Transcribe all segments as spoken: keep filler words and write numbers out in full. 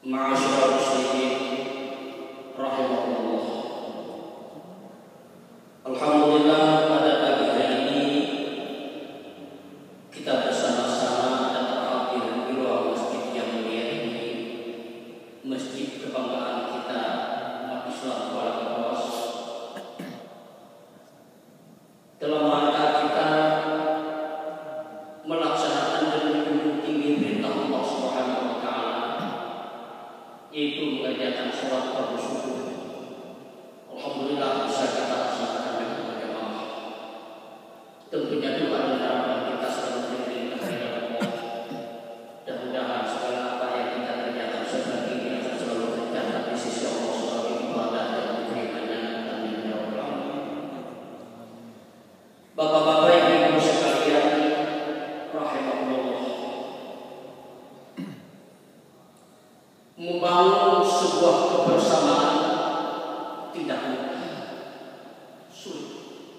Ma'asyiral muslimin rahimahullah. Alhamdulillah, pada pagi hari ini kita bersama-sama dan terhadir di ruang masjid yang mulia ini, masjid kebanggaan kita umat Islam Kuala Kapuas, dalam rangka kita melaksanakan dan menjunjung tinggi perintah Allah Subhanahu wa taala, yaitu mengerjakan sholat fardu subuh. Alhamdulillah bisa kita laksanakan dengan berjamaah. Tentunya doa dan harapan kita selalu diperintah oleh Allah. Mudah-mudahan segala apa yang kita kerjakan sebagai ini akan selalu tercatat di sisi Allah sebagai ibadah dan diterimanya. Amin ya rabbal alamin. Bapak-bapak yang ibu sekalian rahimahullah, membangun sebuah kebersamaan tidak mudah, sulit.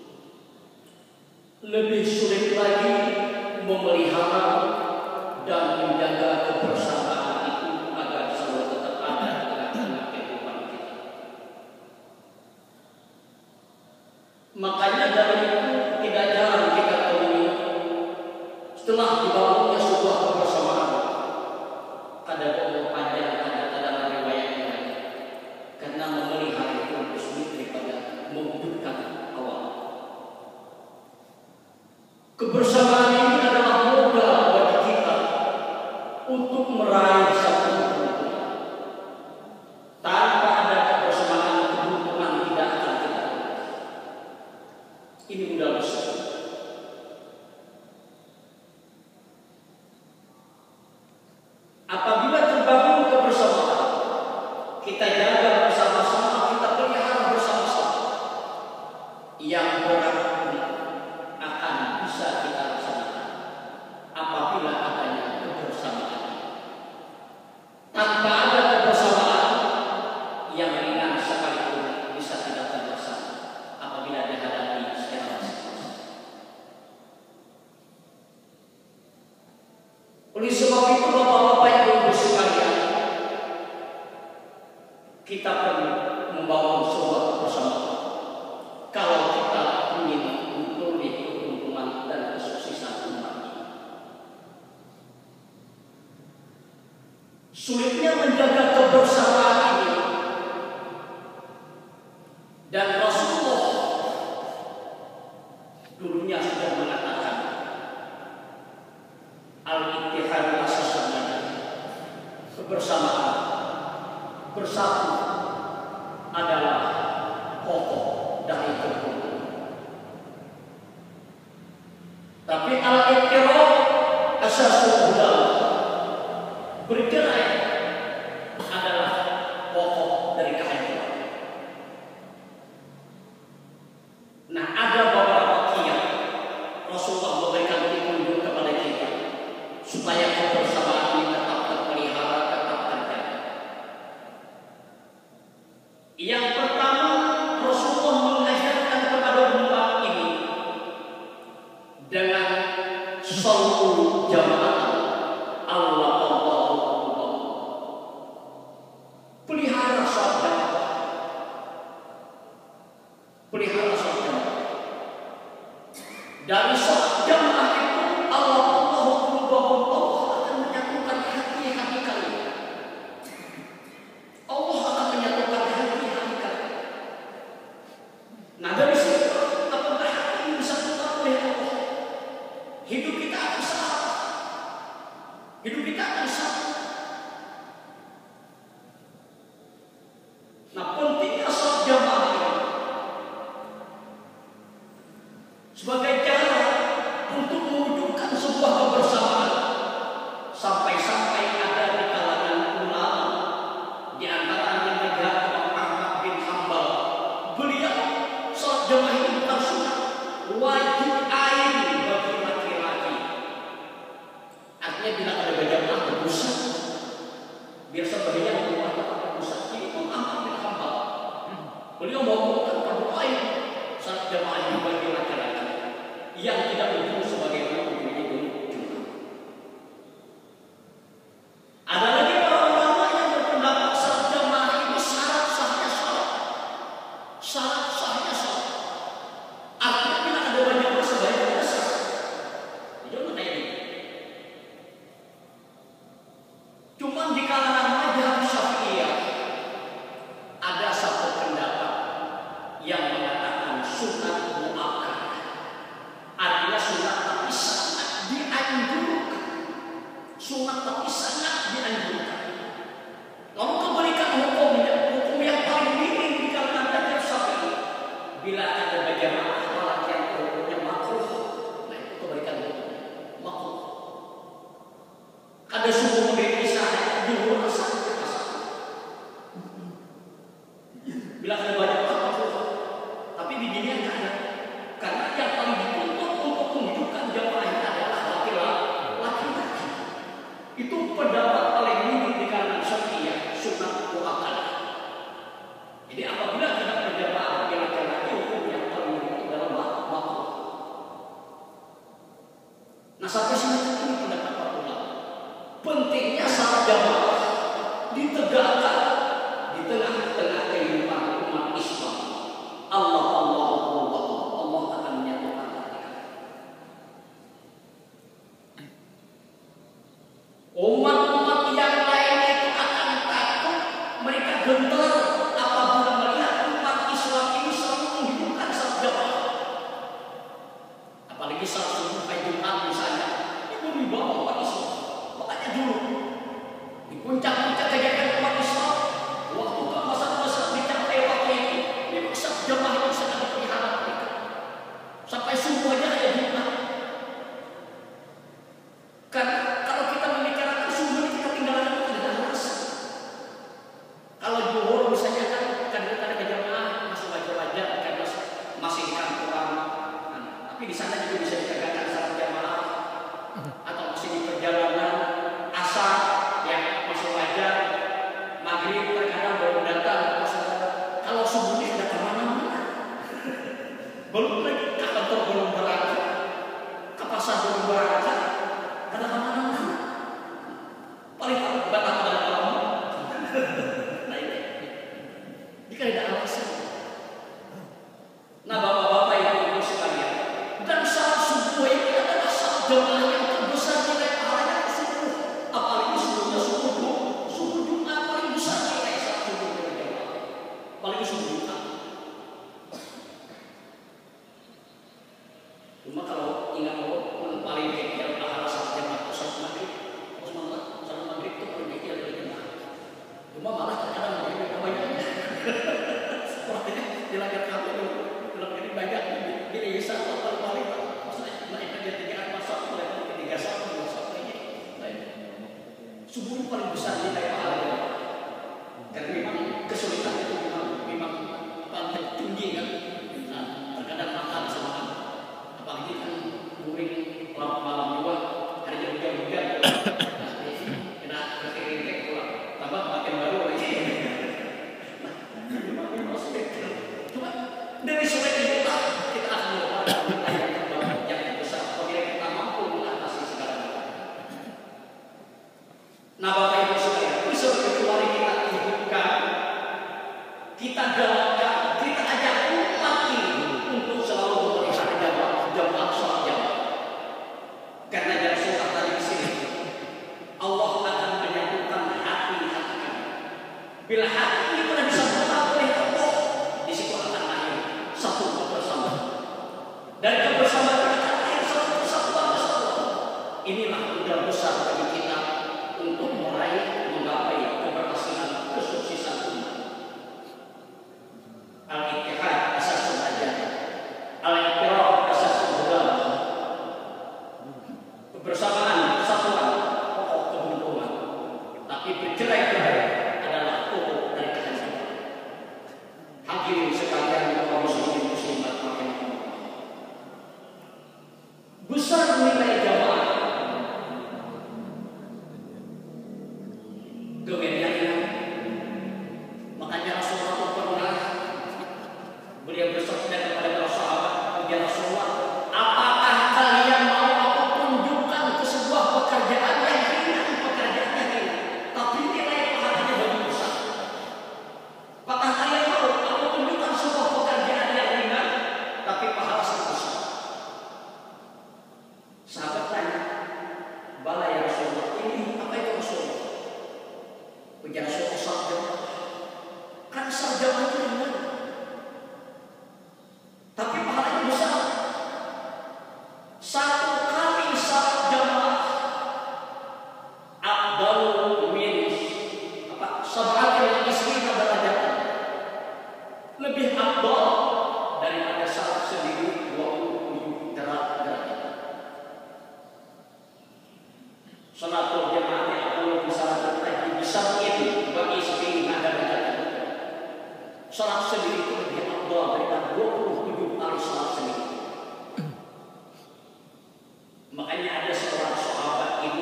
Lebih sulit lagi memelihara dan menjaga kebersamaan itu agar selalu tetap ada di tengah-tengah kehidupan kita. Makanya dari itu tidak jarang kita temui setelah dibangunnya sebuah kebersamaan, kadang umur panjang, kadang ada riwayatnya, karena memelihara itu lebih sulit daripada mewujudkan awal. Kebersamaan ini adalah modal bagi kita untuk meraih satu keberuntungan. Tanpa ada kebersamaan, keberuntungan tidak akan kita raih. Ini modal besar. Apabila terbangun kebersamaan, kita jaga bersama-sama, kita pelihara bersama-sama, yang berat akan bisa kita laksanakan apabila adanya kebersamaan. Tanpa ada kebersamaan, yang ringan sekalipun bisa tidak terlaksana apabila dihadapi secara masing-masing. Oleh sebab itu, bapak-bapak yang ibu sekalian, kita perlu membangun sebuah kebersamaan kalau kita ingin memperoleh keuntungan dan kesuksesan umat ini. Sulitnya menjaga kebersamaan ini, dan Rasulullah dulunya sudah mengatakan, al-ittihad asasnya, kebersamaan, bersatu adalah pokok dari keberuntungan. Tapi al-iqrar asasul huda, bercerai adalah pokok dari kehancuran. Nah, ada beberapa kiat Rasulullah memberikan petunjuk kepada kita supaya kebersamaan ini tetap terpelihara, tetap terjaga. Yang pertama, Rasulullah mengajarkan kepada umat ini dengan shollu jamaah Allah Allah Allah. Pelihara sholat jamaah, pelihara sholat jamaah. Dari sholat jamaah itu Allah Allah Allah akan menyatukan hati-hati kalian. Allah akan menyatukan hati-hati kalian. Nah, dari situ apabila hati ini disatukan oleh Allah, hidup kita akan selamat, hidup kita akan satu. Nah, pentingnya sholat jamaah ini sebagai cara untuk mewujudkan sebuah kebersamaan, sampai-sampai ada di kalangan ulama, di antaranya Mazhab Imam Ahmad bin Hanbal, beliau sholat jamaah ini bukan sunnah, wajib ain bagi laki-laki. Artinya bila ada berjamaah berdosa, biar sebagian rumah tetap berdosa. Ini Imam Ahmad bin Hanbal, beliau mengumumkan fardu ain sholat jamaah ini bagi laki-laki yang tidak berhubung sebagai rukun Jumat. Ada lagi para ulama yang berpendapat gentar apabila melihat umat Islam ini selalu menghidupkan salat jamaah. Apalagi salat subuh hari Jumat misalnya, itu dibawa umat Islam. Makanya dulu di puncak-puncak kegiatan umat Islam, waktu keemasan-emasan dicapai waktu itu, memang salat jamaah itu sangat dipelihara mereka. Sampai subuh aja ada Jumat. Karena kalau kita memikirkan subuh ini kita tinggalkan itu tidak alasan. Kalau zuhur misalnya kan kadang-kadang ke jamaah masih wajar-wajar karena masih di kantoran. Nah, tapi di sana juga bisa ditegakkan salat jamaah atau masih di perjalanan. Asar yang masih wajar. Maghrib terkadang baru datang. Kalau subuh ini sudah kemana-mana. Belum lagi ke kantor belum berangkat, ke pasar belum berangkat. Ada kemana-mana. Paling tak batal pada malam. Nah ini, jika tidak alasan. Nah bapak-bapak ibu-ibu sekalian, dan salat subuh ini adalah salat jamaah yang terbesar nilai pahalanya ke subuh. Apalagi sebelumnya subuh subuh Jumat paling besar nilai salat subuh dari jamaah. Apalagi subuh Jumat. Cuma kalau ingat Allah paling kecil pahala salat jamaah itu salat maghrib. Maksudnya salat maghrib itu paling kecil dari jamaah. Cuma malah terkadang maghrib yang banyaknya. Sepertinya di layar kami dalam ini banyak di Indonesia paling paling maksudnya naik aja tiga masa mulai dari tiga satu dua satu ini. Subuh paling besar nilai pahalanya. Karena memang kesulitan itu memang memang paling tinggi kan. Nah, terkadang makan sama kan. Apalagi kan guring malam juga harinya hujan-hujan. Kena kering-kering pulang. Tambah makin baru lagi. Cuma dari sore kita kita akan melakukan yang yang besar. Apabila kita mampu mengatasi segala galanya. Nah Bapak Ibu sekalian, sebagai keluarga kita hidupkan, kita galakkan, kita ajak umat ini untuk selalu memelihara jamaah, jamaah sholat jamaah. Karena dari surah tadi di sini, Allah akan menyatukan hati-hati kami. Bila hati ini telah disatukan oleh Allah, di situ akan lahir satu bersama. Dan kebersamaan akan lahir satu persatuan kesatuan. Inilah modal besar bagi kita untuk meraih, menggapai keberhasilan, kesuksesan umat. Al-Ittihad asasul hajat, al-Iqrar asasul hulam. Kebersamaan, kesatuan, pokok keberuntungan. Tapi bercerai-berai adalah pokok dari kehancuran. Hadirin sekalian kaum muslimin muslimat rahimahumullah. Besar nilai jamaah. Kemudian makanya Rasulullah pernah beliau bersabda kepada para sahabat, "Ya Rasulullah, apakah kalian mau aku tunjukkan ke sebuah pekerjaan yang ringan, pekerjaan yang ringan, tapi nilai pahalanya lebih besar? Apakah kalian mau aku tunjukkan sebuah pekerjaan yang ringan, tapi pahala sangat besar?" Sahabat tanya, "Bala ya Rasulullah, ini apa itu Rasulullah?" Ujar Rasulullah, salat jamaah. Kan salat jamaah itu ringan, tapi pahalanya besar. Satu kali salat jamaah afdalu min apa? Sab'atil isrina darajatan. Lebih afdal daripada salat sendiri dua puluh tujuh derajat. Salatul jamaah aku bisa terjadi besar ini bagi isrina darajatan. Salat sendiri itu lebih afdal daripada dua puluh tujuh kali salat sendiri. Makanya ada seorang sahabat ini,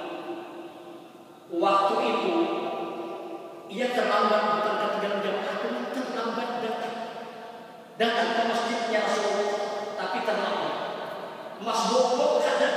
waktu itu ia terlambat, bukan ketinggalan jamaah, cuma terlambat datang datang ke masjidnya Rasulullah, tapi terlambat. Masbuk ada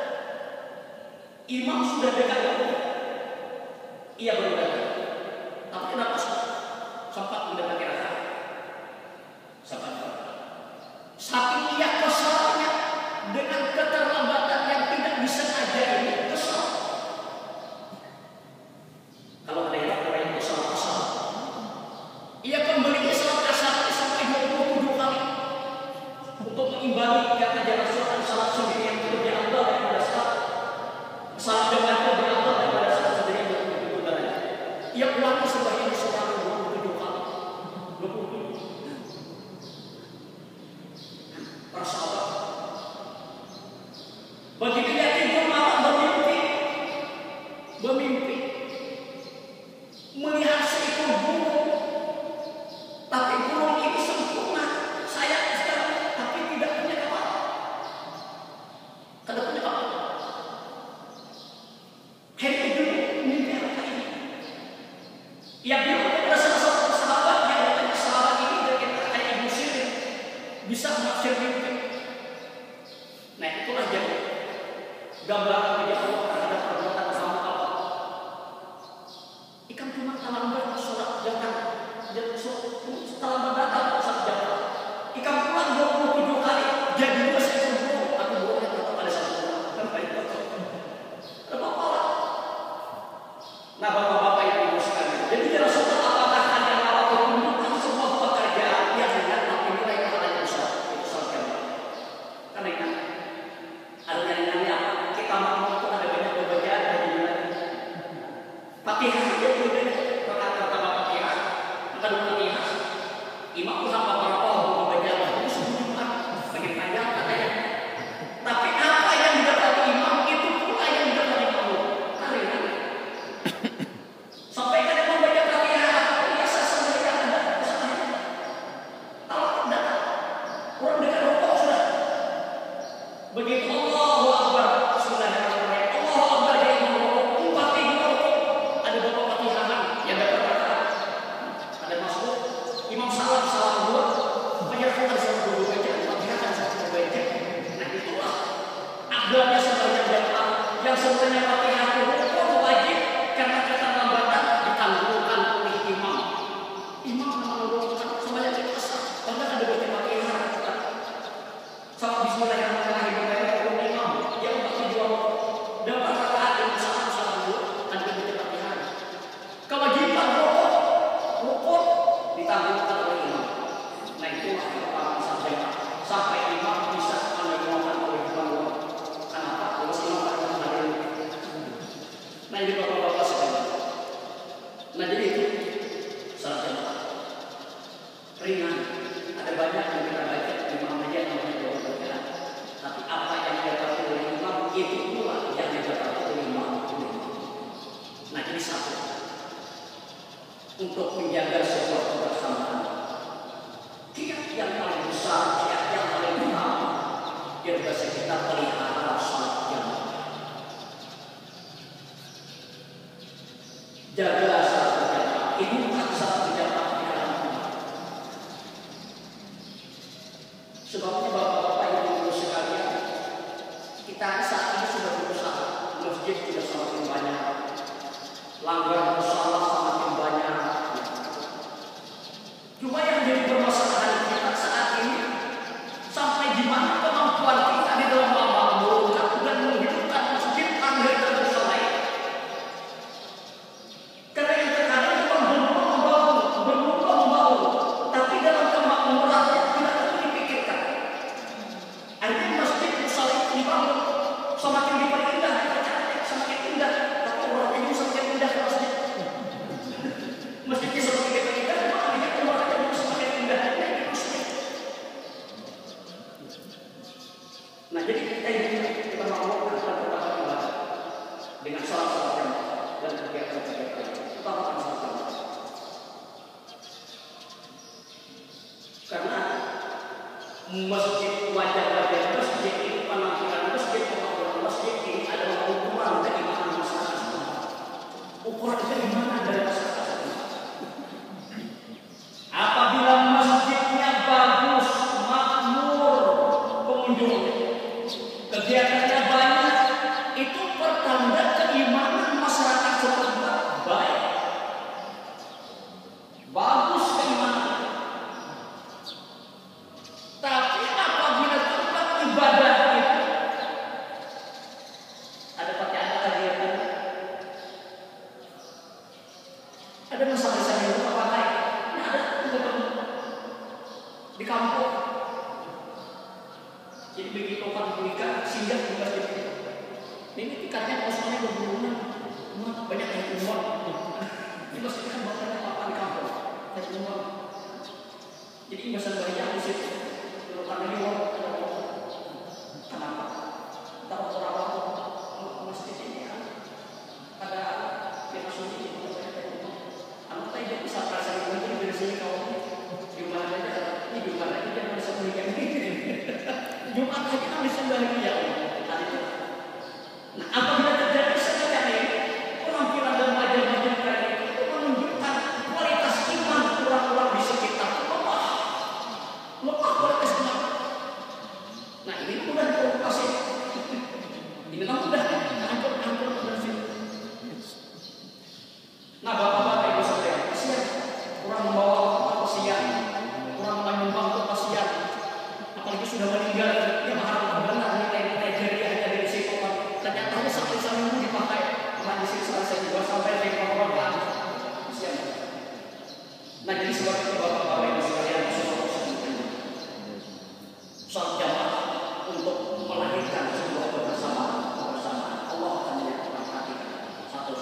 imam sudah dekat dengan ia belum datang. Tapi kenapa sempat mendekati rakaat? Sempat. Saking ia kesalnya dengan keterlambatan yang tidak disengaja ini, kesal. Kalau ada yang orang yang kesal-kesal, Dia ulangi sebanyak seratus dua puluh tujuh kali. dua puluh tujuh. Para sahabat, begitu dia tidur malam bermimpi, bermimpi melihat seekor burung, tapi burung ini sempurna, sayang sekali, tapi tidak punya kepala. Tidak punya kepala. Hari itu mimpi apa ini? Ia bilang kepada salah satu sahabat yang katanya sahabat ini dari kayak Ibu Sirin bisa menafsir mimpi. Nah itulah jadi gambaran bagi Allah terhadap perbuatan hamba Allah. Ikan cuma terlambat sholat datang, dan terlambat datang sholat datang. Ikan pulang dua puluh tujuh kali, jadi dua seekor burung. Aku burungnya tetap ada satu burung. Kan baik betul. Ada apa-apa. Nah bapak-bapak yang ibu sekalian, jadi dia Rasulullah apakah ada lawan menunjukkan sebuah pekerjaan yang dengan tapi nilai pahalanya besar? Itu salah satu. Karena ingat, ada yang apa? Kita mau itu ada banyak pekerjaan dan nilai. Fatihah saja boleh. Rakaat pertama Fatihah, kedua Fatihah. Imam sama para Allah membaca itu sebutkan bagian panjang katanya. Tapi apa yang didapati imam itu pula yang didapati Allah. Karena sampai kadang membaca Fatihah biasa sampai yang ada kesalahan. Kalau tidak, kurang dekat rokok sudah. Begitu Allahu Akbar, Bismillahirrahmanirrahim. Allahu Akbar dari imam rokok, empat tiga rokok. Ada beberapa Fatihahan yang dapat rakaat. Ada masuk, imam salam salam dua, menyerahkan salam dua baca, Fatihah kan satu baca. Nah itulah adanya sebanyak jamaah yang sebenarnya Fatihah itu wajib karena keterlambatan ditangguhkan oleh imam. Imam menangguhkan sebanyak itu asal. Karena ada baca Fatihah sama Bismillahirrahmanirrahim oleh imam yang bagi dua dapat rakaat yang salam salam dua dan baca Fatihah. Kewajiban rukuk rukuk ditangguhkan oleh imam. Nah itulah yang pertama sampai sampai imam bisa menangguhkan oleh imam. Kenapa? Kalau imam tak menghadiri. Nah ini bapak-bapak sekalian. Nah jadi itu salah satu ringan. Ada banyak yang kita baca imam aja namanya doa doa. Tapi apa yang didapati oleh imam itu pula yang didapati oleh imam. Nah jadi satu untuk menjaga sebuah kebersamaan. Kiat yang paling besar, kiat yang paling utama, yang bisa kita pelihara salat jamaah. Jaga salat jamaah, ini bukan salat jamaah di dalam rumah. Sebabnya bapak-bapak yang ibu sekalian, kita saat ini sudah berusaha, masjid sudah semakin banyak, langgar musala semakin banyak. Cuma yang jadi permasalahan kita saat ini, sampai di mana kemampuan kita di dalam memakmurkan dan menghidupkan masjid langgar dan musala ini. Karena yang terkadang cuma berlomba membangun, berlomba membangun, tapi dalam kemakmurannya tidak perlu dipikirkan. Akhirnya masjid musala ini dibangun, semakin diperindah, dipercantik, semakin indah, tapi orangnya juga semakin indah ke masjid. Masjidnya semakin diperindah, makanya orangnya juga semakin indah di masjid. Nah jadi kita ini kita makmurkan dan tetap ibadah dengan salat-salat jamaah dan kegiatan-kegiatan utamakan salat jamaah. Karena masjid wajah-wajah masjid ini penampilan masjid, penampilan masjid ini adalah ukuran dari mana masyarakat setempat. Ukuran dari mana dari masyarakat setempat. Apabila masjidnya bagus, makmur pengunjungnya, kegiatannya banyak, itu pertanda keimanan masyarakat setempat baik. Bagus keimanan. Tapi apabila tempat ibadah itu ada pakai ada kegiatan, ada masalah-masalah yang lupa pakai, ini ada di kampung. Jadi begitu orang menikah singgah di masjid ini. Ini tiketnya kosongnya berbulan, banyak yang keluar. Di masjid kan bapaknya apa di kampung, dari rumah. Jadi imbasan bayinya di situ. Kalau karena dia orang kenapa? Tahu orang orang masjid ini kan ada yang masuk di situ. Anak tadi dia bisa perasaan itu dari sini kau di mana aja, ini di mana aja jangan bisa berikan ini. Jumat aja kan bisa bahagia. Nah, apabila terjadi seperti ini, penampilan dan wajah-wajah mereka itu menunjukkan kualitas iman orang-orang di sekitar. Lemah, lemah kualitas iman. Nah, ini mudah diprovokasi. Ini kan mudah angkur-angkur dari sini. Nah, bapak-bapak ibu saudara, kasihan orang membawa kasihan, orang menyumbang untuk kasihan, apalagi sudah meninggal, dia harus benar nilai-nilai jariah dari situ. Ternyata hanya satu satu dipakai, cuma di sini selesai juga sampai di bawah bawah. Kasihan. Nah, jadi sebab itu bapak-bapak ibu sekalian sudah sholat jamaah untuk melahirkan sebuah kebersamaan, kebersamaan Allah akan menyertai satu.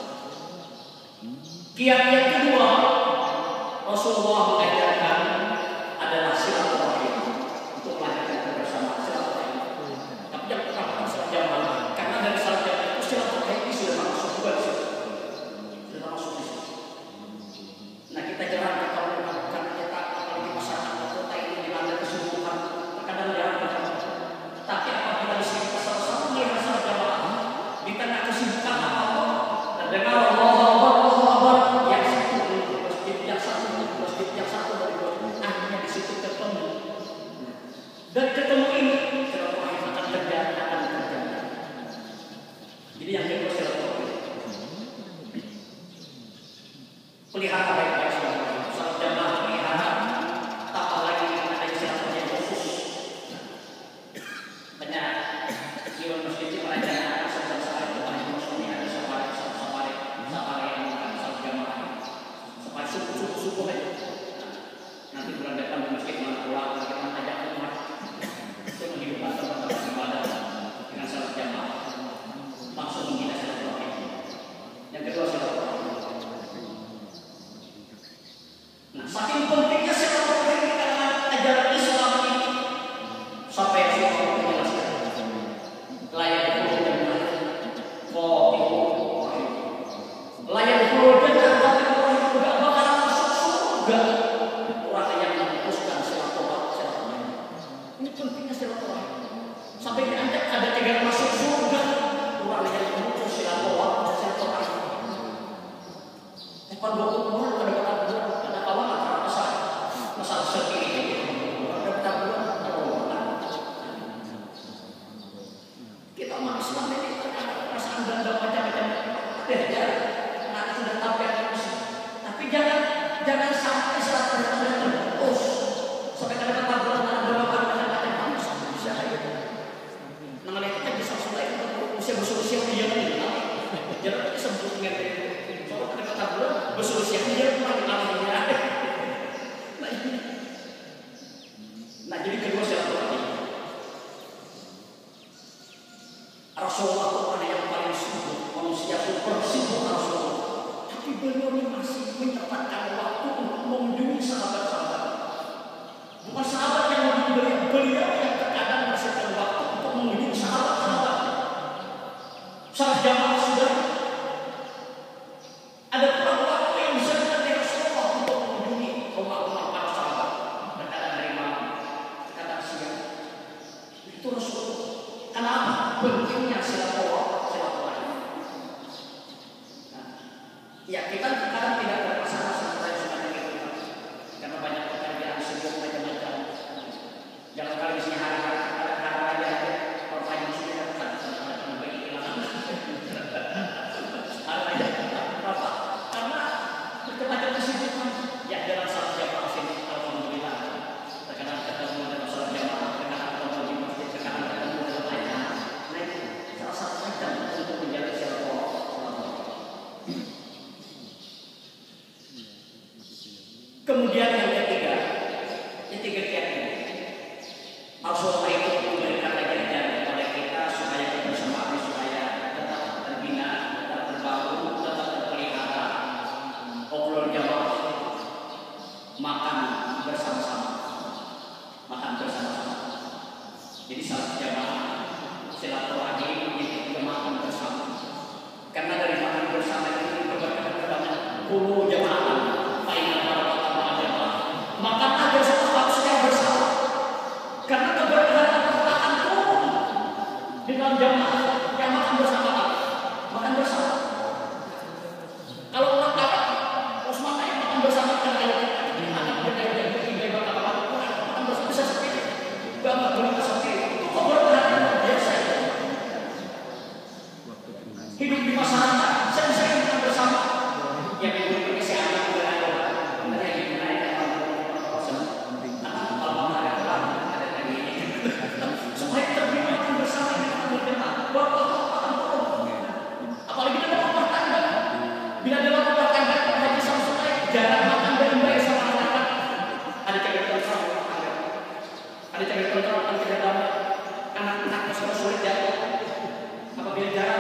Kiat yang kedua, Rasulullah mengajarkan adalah silaturahim untuk melahirkan kebersamaan silaturahim. Tapi yang pertama sholat jamaah, karena dari sholat jamaah itu silaturahim itu sudah masuk juga di situ, sudah masuk di situ. Nah, kita jarang ketemu karena kita apalagi masyarakat kota ini dilanda kesubuhan, terkadang jarang ketemu. Tapi apabila di sini kita sama-sama melihat sholat jamaah di tengah kesibukan apapun, terdengar Allah yang satu dari masjid yang satu dari masjid yang satu dari masjid, akhirnya di situ ketemu. Dan ketemu ini silaturahim akan terjadi, akan terjadi. Jadi yang kedua silaturahim. Pelihara baik-baik silaturahim. Salat jamaah pelihara, tambah lagi ada silaturahim khusus. Banyak iwan masjid yang merancangkan salat-salat itu banyak maksudnya ada safari, safari, safari yang bukan salat jamaah. Safari subuh-subuh aja. Nanti bulan depan di masjid mana pulang, kita ajak umat untuk menghidupkan tempat-tempat ibadah dengan salat jamaah. Langsung menghina silaturahim. Yang kedua silaturahim. Nah, saking pentingnya silaturahim di dalam ajaran Islam ini sampai Rasulullah menjelaskan layak dulu dan layak Qati'ur layak dulu dan Qati'ur juga bakal masuk surga orang yang memutuskan silaturahim. Ini pentingnya silaturahim. Sampai dianggap ada tiga masuk surga orang yang memutus silaturahim. Bukan dua puluh orang ada kata dua, ada kawan antara masalah masalah seperti ini. Ada kata dua, ada orang. Kita umat Islam ini ada perasaan dan macam-macam. Eh, ya, nanti sudah tahu yang harus. Tapi jangan jangan sampai silaturahim terputus. Sampai ada kata dua, ada dua macam-macam. Sampai bisa itu. Namanya kita bisa sudah itu usia-usia dia ini. Jangan kita sebut dengan itu. Kalau ada kata dua, berusia dia kurang artinya. Nah, jadi kedua silaturahim. Rasulullah itu orang yang paling sibuk, manusia super sibuk Rasulullah. Tapi beliau ini masih menyempatkan waktu untuk mengunjungi sahabat-sahabat. Bukan sahabat yang mengunjungi beliau, beliau yang terkadang menyempatkan waktu untuk mengunjungi sahabat-sahabat. Salat jamaah sudah ada kurang waktu yang bisa dari Rasulullah untuk mengunjungi rumah-rumah para sahabat. Terkadang dari malam, terkadang siang. Itu Rasulullah. Kenapa? Pentingnya silaturahim. Nah, ya kita terkadang tidak berpasangan seperti seperti itu, karena banyak pekerjaan sibuk macam-macam. Jangan kali di sini hari-hari hari-hari aja kalau banyak sini kan macam-macam bagi kehilangan. Hari aja berapa? Karena macam-macam kesibukan. Ya dalam salat jamaah sini alhamdulillah. Terkadang ketemu dalam salat jamaah, terkadang ketemu di masjid, terkadang ketemu dalam acara. Nah, itu salah satu macam untuk menjaga silaturahim. Kemudian yang ketiga, yang ketiga kiatnya, Rasulullah itu memberikan ajaran kepada kita supaya kebersamaan supaya tetap terbina, tetap terbangun, tetap terpelihara. makan bersama-sama, makan bersama-sama. Jadi salat jamaah, silaturahim itu juga makan bersama. Karena dari makan bersama itu berkaitan dengan kulu jamaah, fa'inna barakatan ma'a jamaah. Makanlah bersama secara bersama. Karena keberkatan akan turun dengan jamaah yang makan bersama, makan bersama. Kalau orang kata, harus makan yang makan bersama kan kalau ini anak mereka yang tiga yang makan makan bersama bisa seperti itu. Gak nggak boleh seperti itu. Itu keberkatan yang biasa. Hidup di masyarakat, sering-sering makan bersama. Yang hidup ini si anak muda ada, ada yang menaik orang orang anak kalau ada orang ada lagi supaya terima makan bersama ini makan berjamaah. Bapak akan turun. Apalagi dalam rumah tangga. Bila dalam rumah tangga Haji Samsulai jarang makan baik-baik sama anak-anak. Ada cewek kontrol rumah tangga. Ada cewek kontrol kan tidak damai. Anak-anak sudah sulit jatuh. Apabila jarang